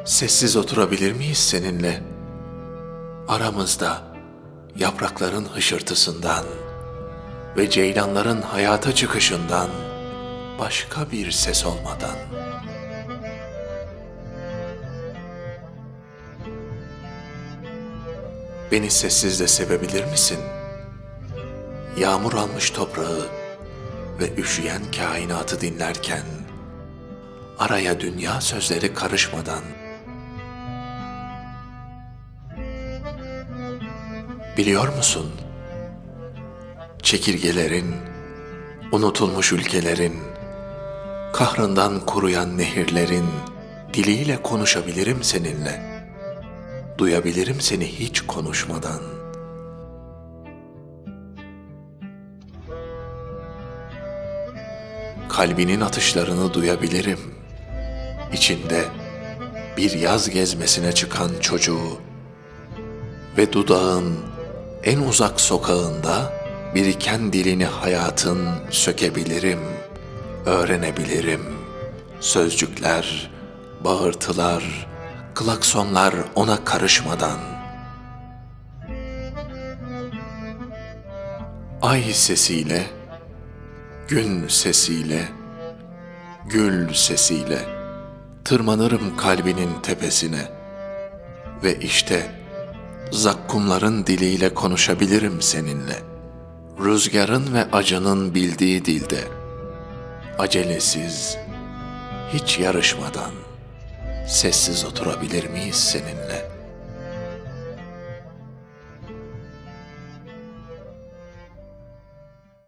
Sessiz oturabilir miyiz seninle? Aramızda yaprakların hışırtısından ve ceylanların hayata çıkışından başka bir ses olmadan. Beni sessiz de sevebilir misin? Yağmur almış toprağı ve üşüyen kainatı dinlerken, araya dünya sözleri karışmadan. Biliyor musun? Çekirgelerin, unutulmuş ülkelerin, kahrından kuruyan nehirlerin diliyle konuşabilirim seninle. Duyabilirim seni hiç konuşmadan. Kalbinin atışlarını duyabilirim. İçinde bir yaz gezmesine çıkan çocuğu ve dudağın en uzak sokağında biriken dilini hayatın sökebilirim, öğrenebilirim. Sözcükler, bağırtılar, klaksonlar ona karışmadan. Ay sesiyle, gün sesiyle, gül sesiyle tırmanırım kalbinin tepesine ve işte zakkumların diliyle konuşabilirim seninle. Rüzgarın ve acının bildiği dilde, acelesiz, hiç yarışmadan, sessiz oturabilir miyiz seninle?